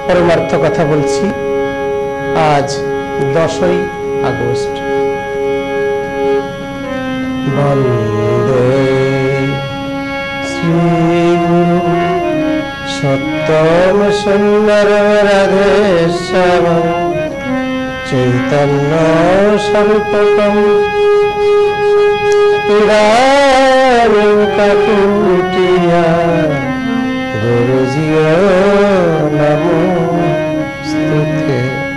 परमार्थ कथा बोलছি। आज 10ই আগস্ট। वंदे श्री गुरु सत्यम सुंदर राधेश्याम चैतन्य स्वरूपकम कुटिया गुरुजी नमो स्तुते।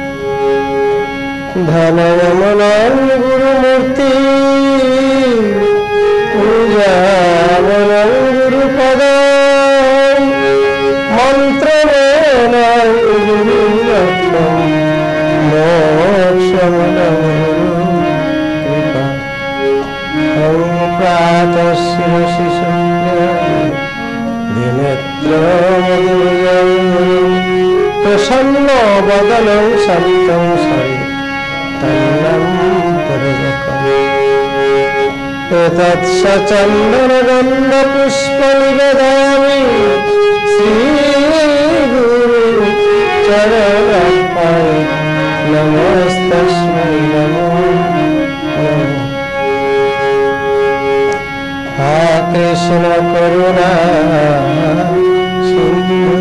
धनमन गुरुमूर्ति पूजामन गुरुपद मंत्रमन गुरुरत्न मोक्षमन कृपा। प्रातः शिरसि प्रसन्न वदनं सत्यं सरि चंदनगन्धपुष्पनिवेदयामि श्रीगुरु चरणार्पणे नमस्तस्मै नमो नमः। हा कृष्ण करुणा सिंधु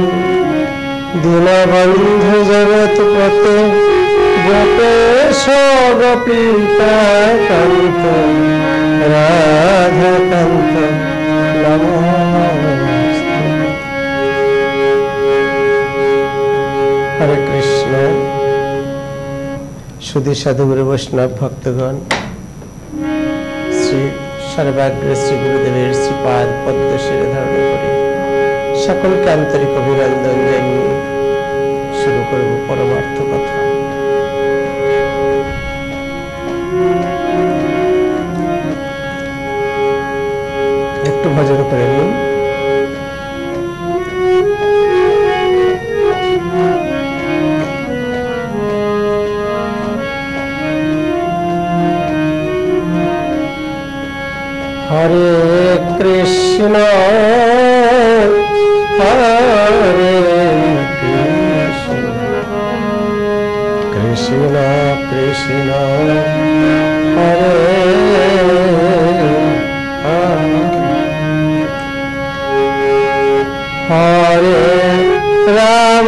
दीनबंधु जगत्पते गोपेश गोपीकान्त राधाकान्त नमोस्तुते। हरे कृष्ण। सुधी साधुगुरु वैष्णव भक्तगण, श्री सर्वाग्र श्री गुरुदेवेर श्रीपाद पद्म शिरे धारण करे सकल के आंतरिक अभिनंदन जानिए शुरू करब परमार्थ कथा। एक भजन करे नी। हरे कृष्ण हरे कृष्ण कृष्ण कृष्ण हरे हरे राम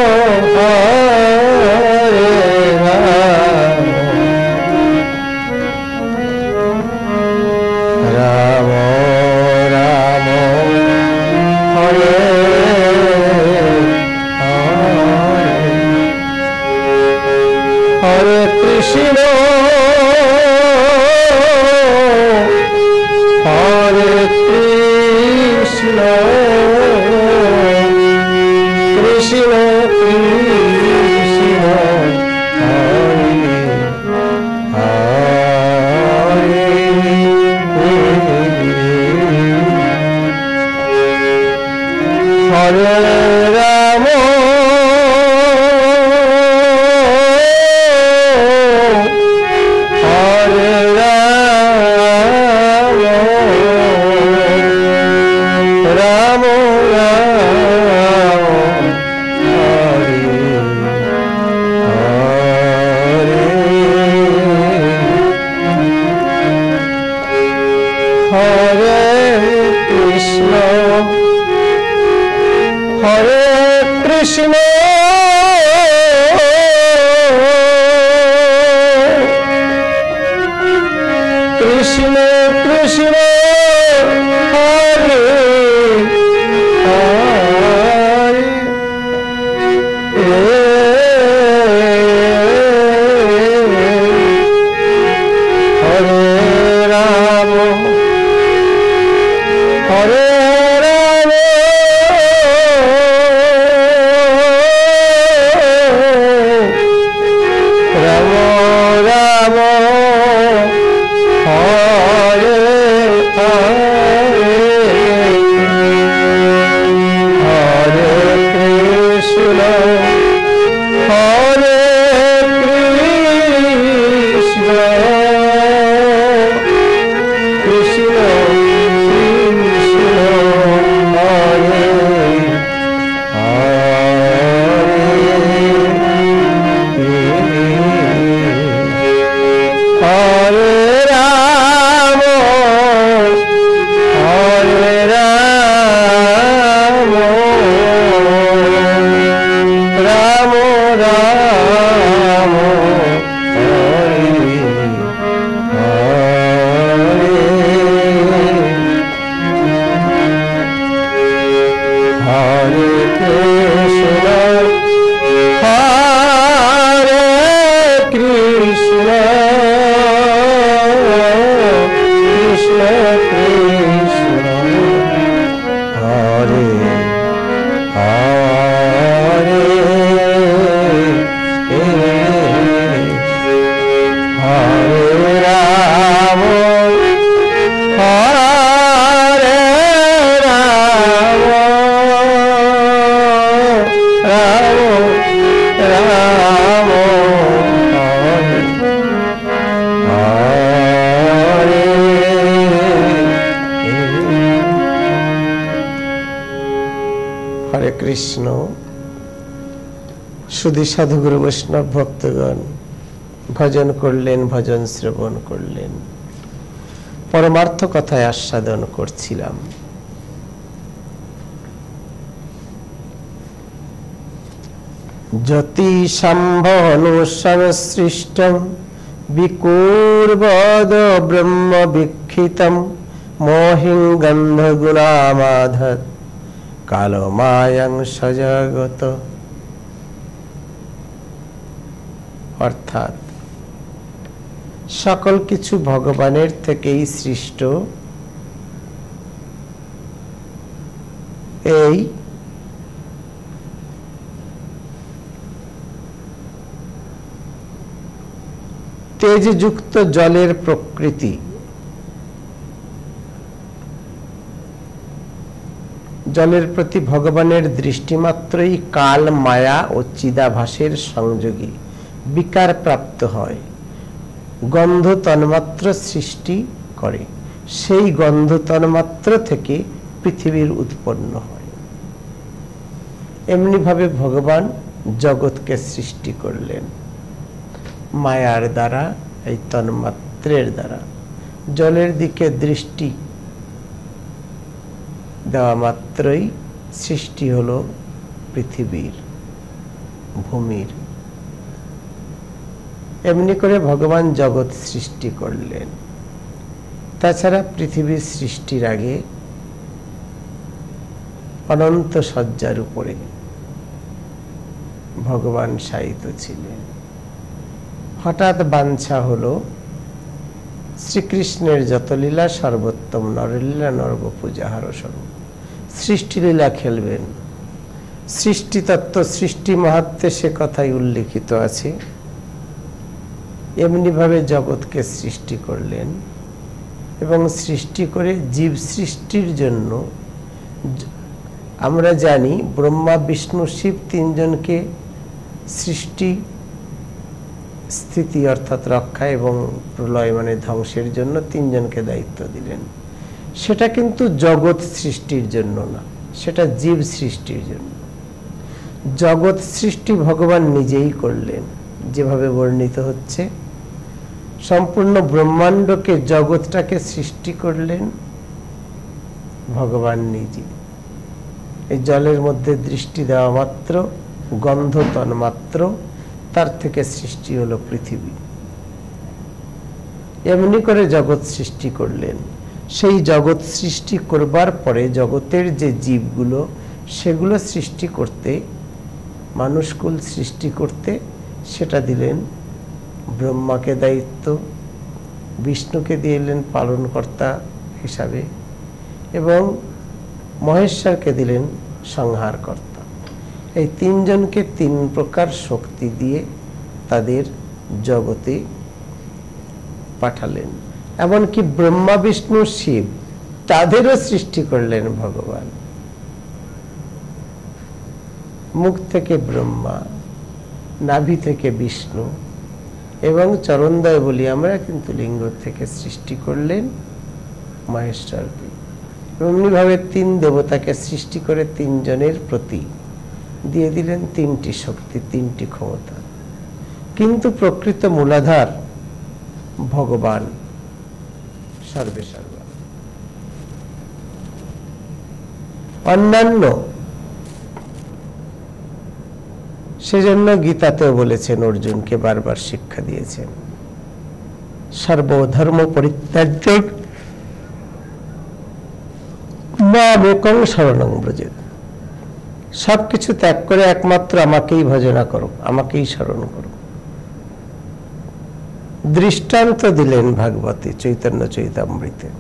हरे राम राम राम हरे हरे कृष्ण हरे कृष्ण कृष्ण कृष्ण हरे हरे राम हरे राम राम राम हरे हरे कृष्ण हरे कृष्ण कृष्ण कृष्ण हरे हरे हरे राम हरे राम राम राम हरे हरे हरे कृष्ण हरे कृष्ण कृष्ण कृष्ण হরে কৃষ্ণ। শুধু সাধুগুরু বৈষ্ণব ভক্তগণ ভজন করলেন, ভজন শ্রবণ করলেন, পরমার্থ কথায় আস্বাদন করছিলাম। জ্যোতি সম্ভনু সংসৃষ্টম বিকুর্বদ ব্রহ্ম বিক্ষিতম মোহিং গন্ধ গুণামাধৎ কালমায়ং সজগত। অর্থাৎ সকল কিছু ভগবানের থেকেই সৃষ্ট। এই তেজযুক্ত জলের প্রকৃতি, জলের প্রতি ভগবানের দৃষ্টিমাত্রই কাল, মায়া ও চিদাভাসের সংযোগী বিকার প্রাপ্ত হয়, গন্ধ তন্মাত্র সৃষ্টি করে। সেই গন্ধ তন্মাত্র থেকে পৃথিবীর উৎপন্ন হয়। এমনি ভাবে ভগবান জগৎকে সৃষ্টি করলেন মায়ার দ্বারা, এই তন্মাত্রের দ্বারা। জলের দিকে দৃষ্টি দেওয়া মাত্রই সৃষ্টি হলো পৃথিবীর, ভূমির। এমনি করে ভগবান জগৎ সৃষ্টি করলেন। তাছাড়া পৃথিবীর সৃষ্টির আগে অনন্ত শয্যার উপরে ভগবান শায়িত ছিলেন। হঠাৎ বাঞ্ছা হলো শ্রীকৃষ্ণের যত লীলা সর্বোত্তম নরলীলা নরবপূজাহার স্বরূপ সৃষ্টিলীলা খেলবেন। সৃষ্টিতত্ত্ব, সৃষ্টি মাহাত্ম্যে সে কথাই উল্লেখিত আছে। এমনি ভাবে জগৎকে সৃষ্টি করলেন এবং সৃষ্টি করে জীব সৃষ্টির জন্য আমরা জানি ব্রহ্মা, বিষ্ণু, শিব তিনজনকে সৃষ্টি, স্থিতি অর্থাৎ রক্ষা এবং প্রলয় মানে ধ্বংসের জন্য তিনজনকে দায়িত্ব দিলেন। সেটা কিন্তু জগৎ সৃষ্টির জন্য না, সেটা জীব সৃষ্টির জন্য। জগৎ সৃষ্টি ভগবান নিজেই করলেন, যেভাবে বর্ণিত হচ্ছে। সম্পূর্ণ ব্রহ্মাণ্ডকে, জগৎটাকে সৃষ্টি করলেন ভগবান নিজে। এই জলের মধ্যে দৃষ্টি দেওয়া মাত্র, গন্ধ তন্মাত্র, তার থেকে সৃষ্টি হলো পৃথিবী। এমনি করে জগৎ সৃষ্টি করলেন। সেই জগৎ সৃষ্টি করবার পরে জগতের যে জীবগুলো, সেগুলো সৃষ্টি করতে, মানুষকুল সৃষ্টি করতে, সেটা দিলেন ব্রহ্মাকে দায়িত্ব, বিষ্ণুকে দিলেন পালনকর্তা হিসাবে, এবং মহেশ্বরকে দিলেন সংহারকর্তা। এই তিনজনকে তিন প্রকার শক্তি দিয়ে তাদের জগতে পাঠালেন। এমনকি ব্রহ্মা, বিষ্ণু, শিব তাদেরও সৃষ্টি করলেন ভগবান। মুখ থেকে ব্রহ্মা, নাভি থেকে বিষ্ণু এবং চরণদ্বয় বলি আমরা, কিন্তু লিঙ্গ থেকে সৃষ্টি করলেন মহেশ্বরকে। এমনিভাবে তিন দেবতাকে সৃষ্টি করে তিনজনের প্রতি দিয়ে দিলেন তিনটি শক্তি, তিনটি ক্ষমতা। কিন্তু প্রকৃত মূলাধার ভগবান সর্বে সর্বা। অন্যান্য সেজন্য গীতাতেও বলেছেন, অর্জুনকে বারবার শিক্ষা দিয়েছেন, সর্বধর্ম পরিত্যাজ্য মামেকং শরণং ব্রজেৎ। সবকিছু ত্যাগ করে একমাত্র আমাকেই ভজনা করো, আমাকেই স্মরণ করো। দৃষ্টান্ত দিলেন ভাগবতে, চৈতন্য চৈতামৃতে।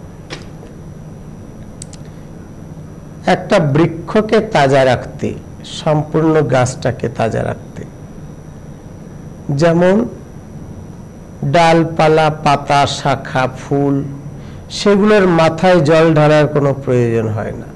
একটা বৃক্ষকে তাজা রাখতে, সম্পূর্ণ গাছটাকে তাজা রাখতে, যেমন ডালপালা, পাতা, শাখা, ফুল, সেগুলোর মাথায় জল ঢালার কোনো প্রয়োজন হয় না।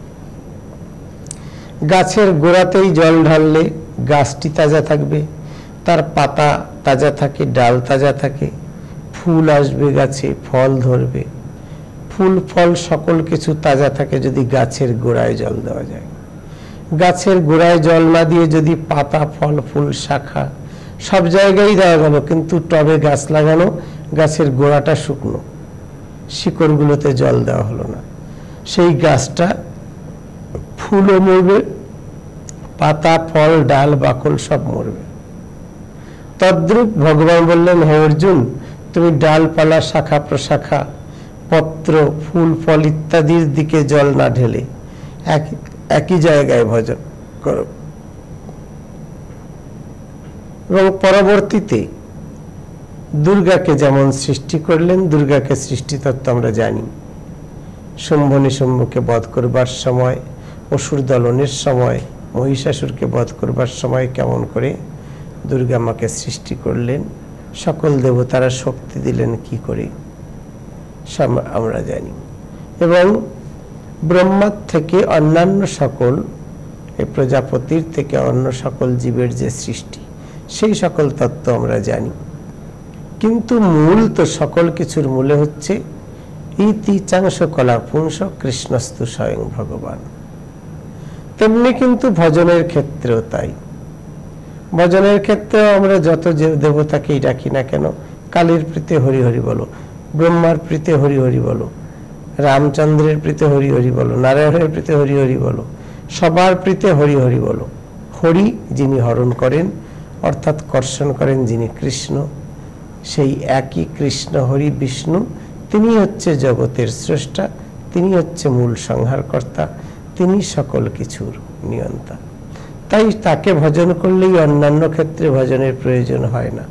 গাছের গোড়াতেই জল ঢাললে গাছটি তাজা থাকবে, তার পাতা তাজা থাকে, ডাল তাজা থাকে, ফুল আসবে গাছে, ফল ধরবে। ফুল, ফল সকল কিছু তাজা থাকে যদি গাছের গোড়ায় জল দেওয়া যায়। গাছের গোড়ায় জল না দিয়ে যদি পাতা, ফল, ফুল, শাখা সব জায়গায় দেওয়া গেল, কিন্তু টবে গাছ লাগানো, গাছের গোড়াটা শুকনো, শিকড়গুলোতে জল দেওয়া হলো না, সেই গাছটা ফুলও মরবে, পাতা, ফল, ডাল, বাকল সব মরবে। তদ্রূপ ভগবান বললেন, হে অর্জুন, তুমি ডালপালা, শাখা প্রশাখা, পত্র, ফুল, ফল ইত্যাদির দিকে জল না ঢেলে একই জায়গায় ভজন করো। এবং পরবর্তীতে দুর্গাকে যেমন সৃষ্টি করলেন, দুর্গাকে সৃষ্টিতত্ত্ব আমরা জানি। শুম্ভ নিশুম্ভকে বধ করবার সময়, অসুর দলনের সময়, মহিষাসুরকে বধ করবার সময় কেমন করে দুর্গা মাকে সৃষ্টি করলেন, সকল দেবতারা শক্তি দিলেন কি করে, সব আমরা জানি। এবং ব্রহ্মার থেকে অন্যান্য সকল, এই প্রজাপতির থেকে অন্য সকল জীবের যে সৃষ্টি, সেই সকল তত্ত্ব আমরা জানি। কিন্তু মূল তো সকল কিছুর মূলে হচ্ছে ইতি চাংশ কলা পুংস কৃষ্ণস্তু স্বয়ং ভগবান। তেমনি কিন্তু ভজনের ক্ষেত্রেও তাই। ভজনের ক্ষেত্রে আমরা যত যে দেবতাকেই ডাকি না কেন, কালীর প্রীতে হরি হরি বলো, ব্রহ্মার প্রীতে হরি হরি বলো, রামচন্দ্রের প্রীতে হরি হরি বলো, নারায়ণের প্রীতে হরি হরি বলো, সবার প্রীতে হরি হরি বলো। হরি যিনি হরণ করেন অর্থাৎ কর্ষণ করেন যিনি কৃষ্ণ, সেই একই কৃষ্ণ হরি বিষ্ণু, তিনি হচ্ছে জগতের স্রষ্টা, তিনি হচ্ছে মূল সংহারকর্তা, তিনি সকল কিছুর নিয়ন্তা। তাই তাকে ভজন করলেই অন্যান্য ক্ষেত্রে ভজনের প্রয়োজন হয় না।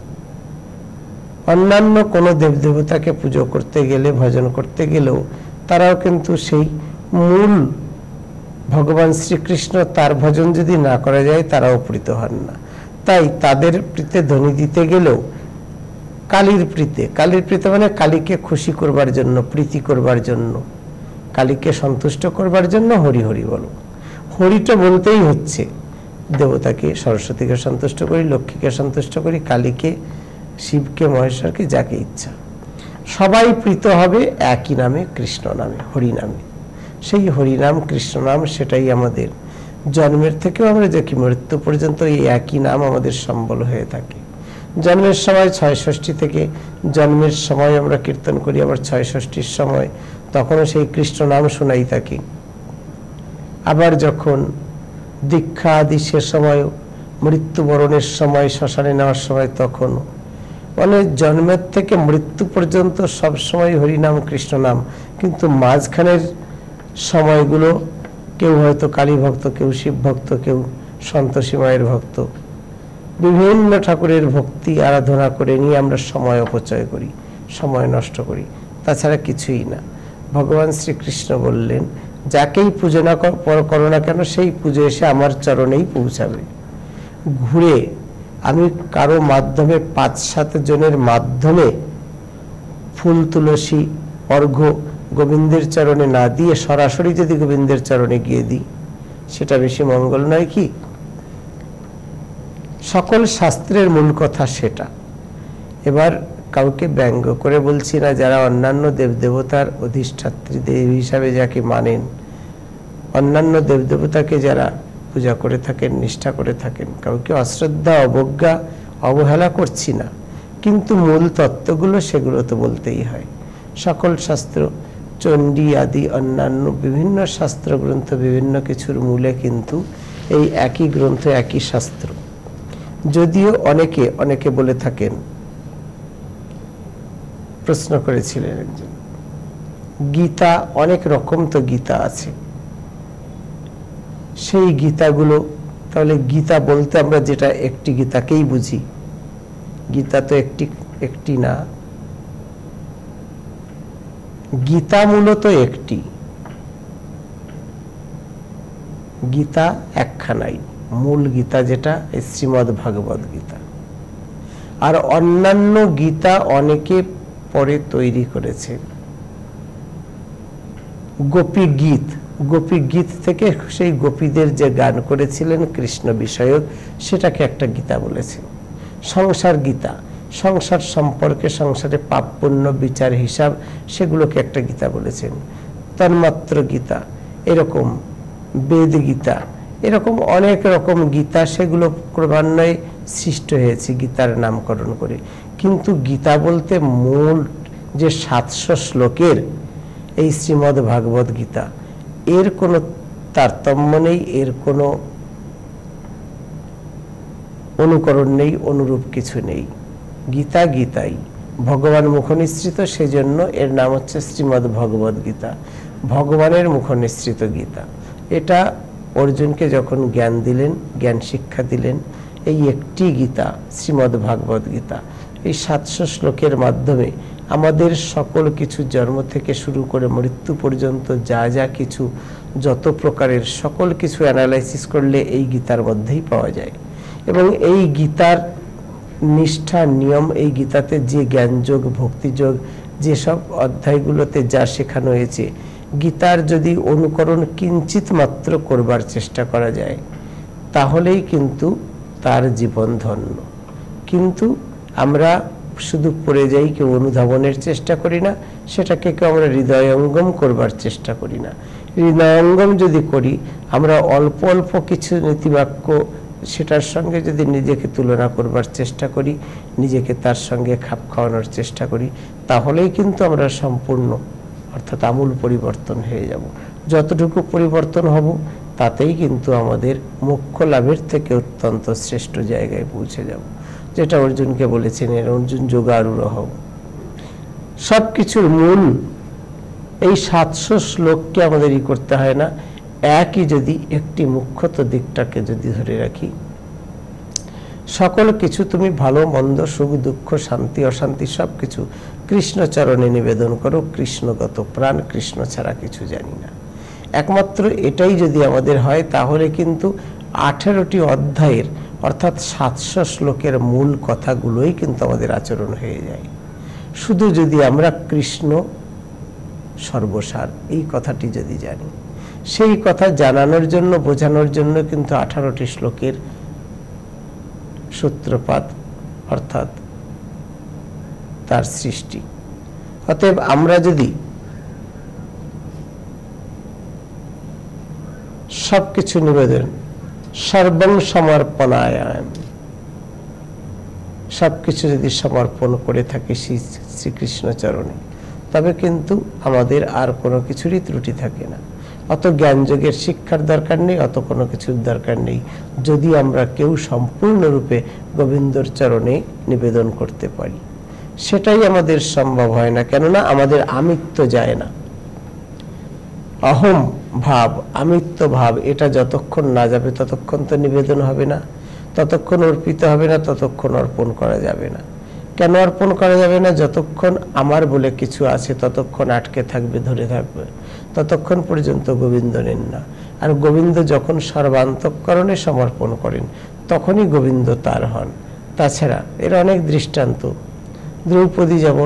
অন্যান্য কোনো দেবদেবতাকে পুজো করতে গেলে, ভজন করতে গেলেও তারাও কিন্তু সেই মূল ভগবান শ্রীকৃষ্ণ, তার ভজন যদি না করা যায় তারাও প্রীত হন না। তাই তাদের প্রীতে ধ্বনি দিতে গেলেও কালীর প্রীতে, কালীর প্রীতে মানে কালীকে খুশি করবার জন্য, প্রীতি করবার জন্য, কালীকে সন্তুষ্ট করবার জন্য হরি হরি বলো। হরিটা বলতেই হচ্ছে দেবতাকে, সরস্বতীকে সন্তুষ্ট করি, লক্ষ্মীকে সন্তুষ্ট করি, কালীকে, শিবকে, মহেশ্বরকে, যাকে ইচ্ছা সবাই প্রীত হবে একই নামে, কৃষ্ণ নামে, হরি নামে। সেই হরিনাম, কৃষ্ণ নাম, সেটাই আমাদের জন্মের থেকেও আমরা দেখি মৃত্যু পর্যন্ত এই একই নাম আমাদের সম্বল হয়ে থাকে। জন্মের সময় ৬ ষষ্ঠী থেকে জন্মের সময় আমরা কীর্তন করি, আবার ৬ ষষ্ঠীর সময় তখনও সেই কৃষ্ণ নাম শোনাই থাকি। আবার যখন দীক্ষা আদি সে সময়, মৃত্যুবরণের সময়, শ্মশানে নেওয়ার সময় তখনও, মানে জন্মের থেকে মৃত্যু পর্যন্ত সব সময় হরিনাম, কৃষ্ণ নাম। কিন্তু মাঝখানের সময়গুলো কেউ হয়তো কালী ভক্ত, কেউ শিব ভক্ত, কেউ সন্তোষী মায়ের ভক্ত, বিভিন্ন ঠাকুরের ভক্তি আরাধনা করে নিয়ে আমরা সময় অপচয় করি, সময় নষ্ট করি, তাছাড়া কিছুই না। ভগবান শ্রীকৃষ্ণ বললেন, যাকেই পুজো না করো না কেন, সেই পুজো এসে আমার চরণেই পৌঁছাবে। ঘুরে আমি কারো মাধ্যমে, ৫-৭ জনের মাধ্যমে ফুল, তুলসী, অর্ঘ্য গোবিন্দের চরণে না দিয়ে সরাসরি যদি গোবিন্দের চরণে গিয়ে দিই, সেটা বেশি মঙ্গল নয় কি? সকল শাস্ত্রের মূল কথা সেটা। এবার কাউকে ব্যঙ্গ করে বলছি না, যারা অন্যান্য দেবদেবতার অধিষ্ঠাত্রী দেবী হিসাবে যাকে মানেন, অন্যান্য দেবদেবতাকে যারা পূজা করে থাকেন, নিষ্ঠা করে থাকেন, কাউকে অশ্রদ্ধা, অবজ্ঞা, অবহেলা করছি না, কিন্তু মূল তত্ত্বগুলো সেগুলো তো বলতেই হয়। সকল শাস্ত্র, চণ্ডী আদি অন্যান্য বিভিন্ন শাস্ত্র গ্রন্থ, বিভিন্ন কিছুর মূলে কিন্তু এই একই গ্রন্থ, একই শাস্ত্র। যদিও অনেকে বলে থাকেন, প্রশ্ন করেছিলেন একজন, গীতা অনেক রকম তো গীতা আছে, সেই গীতাগুলো তাহলে গীতা বলতে আমরা যেটা একটি গীতাকেই বুঝি, গীতা তো একটি না। গীতা মূলত একটি, গীতা একখানাই, মূল গীতা যেটা শ্রীমদ্ ভাগবত গীতা। আর অন্যান্য গীতা অনেকে পরে তৈরি করেছে। গোপী গীত, গোপী গীত থেকে সেই গোপীদের যে গান করেছিলেন কৃষ্ণ বিষয়ক, সেটাকে একটা গীতা বলেছেন। সংসার গীতা, সংসার সম্পর্কে, সংসারে পাপ পুণ্য বিচার হিসাব, সেগুলোকে একটা গীতা বলেছেন। তন্মাত্র গীতা, এরকম বেদ গীতা, এরকম অনেক রকম গীতা, সেগুলো ক্রমান্বয়ে সৃষ্ট হয়েছে গীতার নামকরণ করে। কিন্তু গীতা বলতে মূল যে 700 শ্লোকের এই শ্রীমদ্ ভাগবত গীতা, এর কোনো তারতম্য নেই, এর কোনো অনুকরণ নেই, অনুরূপ কিছু নেই। গীতা গীতাই, ভগবান মুখনিসৃত, সেজন্য এর নাম হচ্ছে শ্রীমদ্ ভগবত গীতা, ভগবানের মুখনিসৃত গীতা। এটা অর্জুনকে যখন জ্ঞান দিলেন, জ্ঞান শিক্ষা দিলেন, এই একটি গীতা শ্রীমদ্ ভাগবত গীতা, এই 700 শ্লোকের মাধ্যমে আমাদের সকল কিছু, জন্ম থেকে শুরু করে মৃত্যু পর্যন্ত যা যা কিছু, যত প্রকারের সকল কিছু অ্যানালাইসিস করলে এই গীতার মধ্যেই পাওয়া যায়। এবং এই গীতার নিষ্ঠা, নিয়ম, এই গীতাতে যে জ্ঞানযোগ, ভক্তিযোগ, যেসব অধ্যায়গুলোতে যা শেখানো হয়েছে, গীতার যদি অনুকরণ কিঞ্চিত মাত্র করবার চেষ্টা করা যায়, তাহলেই কিন্তু তার জীবন ধন্য। কিন্তু আমরা শুধু পড়ে যাই, কেউ অনুধাবনের চেষ্টা করি না, সেটাকে কেউ আমরা হৃদয়ঙ্গম করবার চেষ্টা করি না। হৃদয়ঙ্গম যদি করি, আমরা অল্প অল্প কিছু নীতিবাক্য, সেটার সঙ্গে যদি নিজেকে তুলনা করবার চেষ্টা করি, নিজেকে তার সঙ্গে খাপ খাওয়ানোর চেষ্টা করি, তাহলেই কিন্তু আমরা সম্পূর্ণ, অর্থাৎ আমূল পরিবর্তন হয়ে যাব। যতটুকু পরিবর্তন হব, তাতেই কিন্তু আমাদের মোক্ষ লাভের থেকে অত্যন্ত শ্রেষ্ঠ জায়গায় পৌঁছে যাব। যেটা অর্জুনকে বলেছেন, অর্জুন যোগারূঢ় হও। সব কিছুর মূল এই 700 শ্লোককে আমাদের করতে হয় না। একই যদি একটি মুখ্যত দিকটাকে যদি ধরে রাখি, সকল কিছু তুমি ভালো মন্দ, সুখ দুঃখ, শান্তি অশান্তি, সব কিছু কৃষ্ণচরণে নিবেদন করো। কৃষ্ণগত প্রাণ, কৃষ্ণ ছাড়া কিছু জানি না। একমাত্র এটাই যদি আমাদের হয়, তাহলে কিন্তু 18টি অধ্যায়ের, অর্থাৎ 700 শ্লোকের মূল কথাগুলোই কিন্তু আমাদের আচরণ হয়ে যায়। শুধু যদি আমরা কৃষ্ণ সর্বসার, এই কথাটি যদি জানি, সেই কথা জানানোর জন্য, বোঝানোর জন্য কিন্তু 18টি শ্লোকের সূত্রপাত, অর্থাৎ তার সৃষ্টি। অতএব আমরা যদি সবকিছু নিবেদন, সর্বং সমর্পণায়াম, সবকিছু যদি সমর্পণ করে থাকি শ্রীকৃষ্ণ চরণে, তবে কিন্তু আমাদের আর কোনো কিছুরই ত্রুটি থাকে না। অত জ্ঞানযোগের শিক্ষার দরকার নেই, অত কোনো কিছুর দরকার নেই, যদি আমরা কেউ সম্পূর্ণরূপে গোবিন্দর চরণে নিবেদন করতে পারি। সেটাই আমাদের সম্ভব হয় না, কেননা আমাদের আমিত্ব যায় না। অহম ভাব, আমিত্ব ভাব, এটা যতক্ষণ না যাবে ততক্ষণ তো নিবেদন হবে না, ততক্ষণ অর্পিত হবে না, ততক্ষণ অর্পণ করা যাবে না। কেন অর্পণ করা যাবে না? যতক্ষণ আমার বলে কিছু আছে, ততক্ষণ আটকে থাকবে, ধরে থাকবে, ততক্ষণ পর্যন্ত গোবিন্দ নেন না। আর গোবিন্দ যখন সর্বান্তঃকরণে সমর্পণ করেন, তখনই গোবিন্দ তার হন। তাছাড়া এর অনেক দৃষ্টান্ত। দ্রৌপদী যেমন,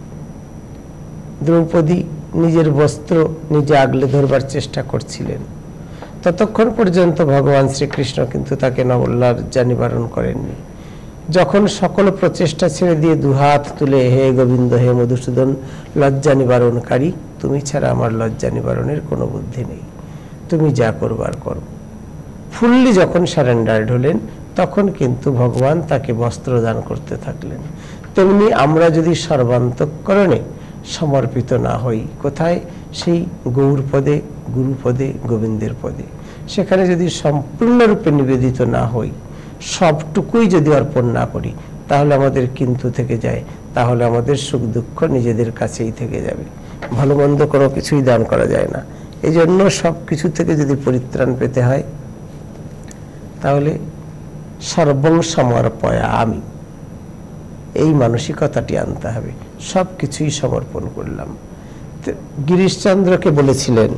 দ্রৌপদী নিজের বস্ত্র নিজে আগলে ধরবার চেষ্টা করছিলেন, ততক্ষণ পর্যন্ত ভগবান শ্রীকৃষ্ণ কিন্তু তাকে লজ্জা নিবারণ করেননি। যখন সকল প্রচেষ্টা ছেড়ে দিয়ে দুহাত তুলে, হে গোবিন্দ, হে মধুসূদন, লজ্জা নিবারণকারী, তুমি ছাড়া আমার লজ্জা নিবারণের কোনো বুদ্ধি নেই, তুমি যা করবার করো, ফুললি যখন সারেন্ডার্ড হলেন, তখন কিন্তু ভগবান তাকে বস্ত্র দান করতে থাকলেন। তেমনি আমরা যদি সর্বান্তঃকরণে সমর্পিত না হই, কোথায়? সেই গৌর পদে, গুরুপদে, গোবিন্দের পদে, সেখানে যদি সম্পূর্ণরূপে নিবেদিত না হই, সবটুকুই যদি অর্পণ না করি, তাহলে আমাদের কিন্তু থেকে যায়, তাহলে আমাদের সুখ দুঃখ নিজেদের কাছেই থেকে যাবে। ভালো মন্দ কোনো কিছুই দান করা যায় না। এই জন্য সব কিছু থেকে যদি পরিত্রাণ পেতে হয়, তাহলে সর্বং সমর্পয়া আমি, এই মানসিকতাটি আনতে হবে। সব কিছুই সমর্পণ করলাম। গিরিশচন্দ্রকে বলেছিলেন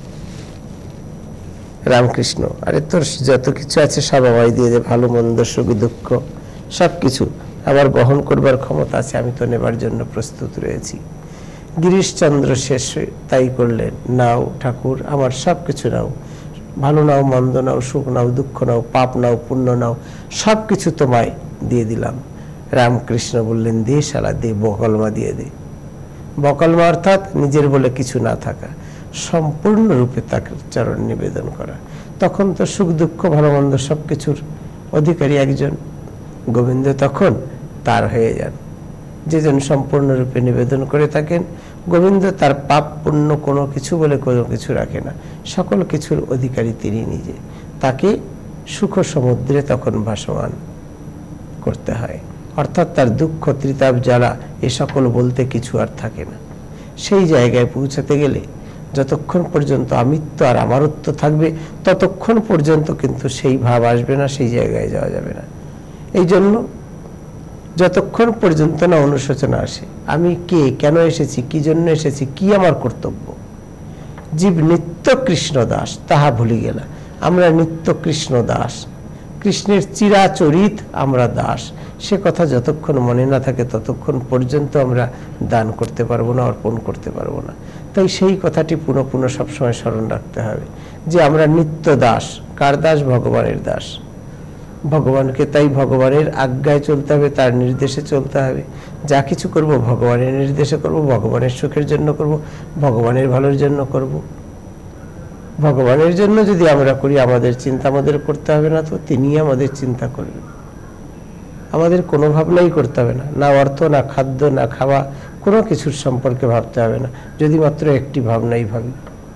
রামকৃষ্ণ, আরে তোর যত কিছু আছে সব আমায় দিয়ে দে, ভালো মন্দ, সুখ দুঃখ, সব কিছু আমার বহন করবার ক্ষমতা আছে, আমি তো নেবার জন্য প্রস্তুত রয়েছি। গিরিশচন্দ্র শেষ তাই করলেন, নাও ঠাকুর, আমার সব কিছু নাও, ভালো নাও, মন্দ নাও, সুখ নাও, দুঃখ নাও, পাপ নাও, পুণ্য নাও, সব কিছু তোমায় দিয়ে দিলাম। রামকৃষ্ণ বললেন, দে শালা, দে, বকলমা দিয়ে দে। বকলমা অর্থাৎ নিজের বলে কিছু না থাকা। সম্পূর্ণরূপে তাকে চরণ নিবেদন করা। তখন তো সুখ দুঃখ ভালো মন্দ সবকিছুর অধিকারী একজন গোবিন্দ তখন তার হয়ে যান। যেজন সম্পূর্ণরূপে নিবেদন করে থাকেন, গোবিন্দ তার পাপ পুণ্য কোনো কিছু বলে কোনো কিছু রাখে না, সকল কিছুর অধিকারী তিনি নিজে। তাকে সুখ সমুদ্রে তখন ভাসমান করতে হয়, অর্থাৎ তার দুঃখ ত্রিতাপ জ্বালা এ সকল বলতে কিছু আর থাকে না। সেই জায়গায় পৌঁছাতে গেলে যতক্ষণ পর্যন্ত আমিত্ব আর আমারত্ব থাকবে ততক্ষণ পর্যন্ত কিন্তু সেই ভাব আসবে না, সেই জায়গায় যাওয়া যাবে না। এই জন্য যতক্ষণ পর্যন্ত না অনুশোচনা আসে, আমি কে, কেন এসেছি, কি জন্য এসেছি, কি আমার কর্তব্য। জীব নিত্য কৃষ্ণ দাস তাহা ভুলি গেলা। আমরা নিত্য কৃষ্ণ দাস, কৃষ্ণের চিরাচরিত আমরা দাস। সে কথা যতক্ষণ মনে না থাকে ততক্ষণ পর্যন্ত আমরা দান করতে পারবো না, অর্পণ করতে পারবো না। তাই সেই কথাটি পুনঃ পুনঃ সবসময় স্মরণ রাখতে হবে যে আমরা নিত্য দাস। কার দাস? ভগবানের দাস। ভগবানকে তাই ভগবানের আজ্ঞায় চলতে হবে, তার নির্দেশে চলতে হবে। যা কিছু করব ভগবানের নির্দেশে করব, ভগবানের সুখের জন্য করব, ভগবানের ভালোর জন্য করব। ভগবানের জন্য যদি আমরা করি, আমাদের চিন্তা আমাদের করতে হবে না, তো তিনি আমাদের চিন্তা করবেন। আমাদের কোনো ভাবনাই করতে হবে না, না অর্থ, না খাদ্য, না খাওয়া, কোনো কিছুর সম্পর্কে ভাবতে হবে না, যদি মাত্র একটি ভাবনাই ভাবি।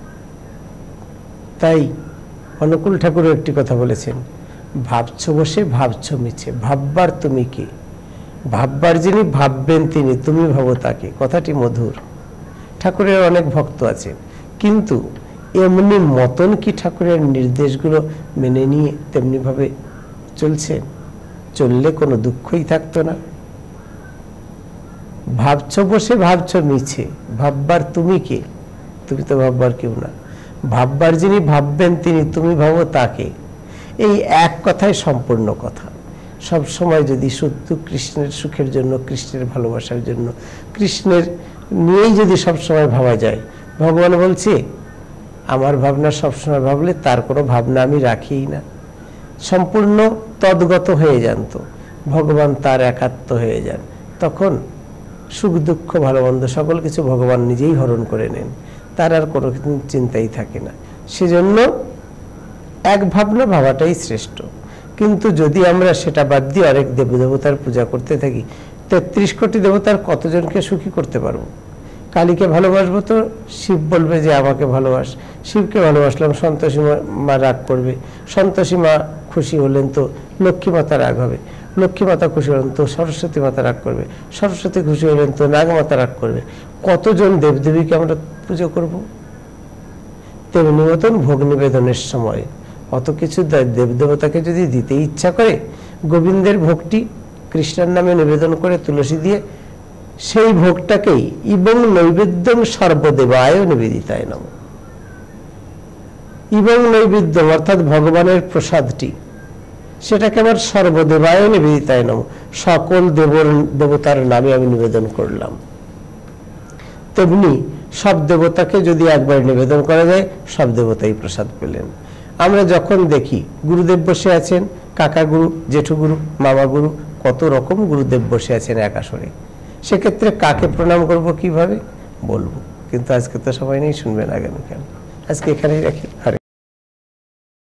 তাই অনুকূল ঠাকুরও একটি কথা বলেছেন, ভাবছ বসে ভাবছ মিছে, ভাববার তুমি কে? ভাববার যিনি ভাববেন তিনি, তুমি ভাবো তাকে। কথাটি মধুর। ঠাকুরের অনেক ভক্ত আছেন, কিন্তু এমনি মতন কি ঠাকুরের নির্দেশগুলো মেনে নিয়ে তেমনি ভাবে চলছে? চললে কোনো দুঃখই থাকতো না। ভাবছ বসে ভাবছ মিছে, ভাববার তুমি কে? তুমি তো ভাববার কেউ না। ভাববার যিনি ভাববেন তিনি, তুমি ভাবো তাকে। এই এক কথায় সম্পূর্ণ কথা। সব সময় যদি শুধু কৃষ্ণের সুখের জন্য, কৃষ্ণের ভালোবাসার জন্য, কৃষ্ণের নিয়েই যদি সবসময় ভাবা যায়, ভগবান বলছে আমার ভাবনা সবসময় ভাবলে তার কোনো ভাবনা আমি রাখিই না। সম্পূর্ণ তদ্গত হয়ে যান, তো ভগবান তার একাত্ম হয়ে যান, তখন সুখ দুঃখ ভালো মন্দ সকল কিছু ভগবান নিজেই হরণ করে নেন, তার আর কোনো চিন্তাই থাকে না। সেজন্য এক ভাবনা ভাবাটাই শ্রেষ্ঠ। কিন্তু যদি আমরা সেটা বাদ দিয়ে আরেক দেবদেবতার পূজা করতে থাকি, ৩৩ কোটি দেবতার কতজনকে সুখী করতে পারবো? কালীকে ভালোবাসবো তো শিব বলবে যে আমাকে ভালোবাস। শিবকে ভালোবাসলাম, সন্তোষী মা রাগ করবে। সন্তোষী মা খুশি হলেন তো লক্ষ্মী মাতা রাগ হবে। লক্ষ্মী মাতা খুশি হলেন তো সরস্বতী মাতা রাগ করবে। সরস্বতী খুশি হলেন তো নাগ মাতা রাগ করবে। কতজন দেবদেবীকে আমরা পুজো করব? তেমনি মতন ভোগ নিবেদনের সময় অত কিছু দেবদেবতাকে যদি দিতে ইচ্ছা করে, গোবিন্দের ভোগটি কৃষ্ণের নামে নিবেদন করে তুলসী দিয়ে, সেই ভোগটাকেই এবং নৈবেদ্যং সর্বদেবায় নিবেদিতায় নম। এবং নৈবেদ্যম অর্থাৎ ভগবানের প্রসাদটি, সেটাকে আমার সর্বদেবায় নিবেদিতায় নম, সকল দেবতার নামে আমি নিবেদন করলাম। তেমনি সব দেবতাকে যদি একবার নিবেদন করা যায়, সব দেবতাই প্রসাদ পেলেন। আমরা যখন দেখি গুরুদেব বসে আছেন, কাকা গুরু, জেঠু গুরু, মামা গুরু, কত রকম গুরুদেব বসে আছেন এক আসরে, সেক্ষেত্রে কাকে প্রণাম করব, কিভাবে বলবো? কিন্তু আজকে তো সবাই নেই, শুনবেন আগামীকাল। আজকে এখানেই রাখি। হরে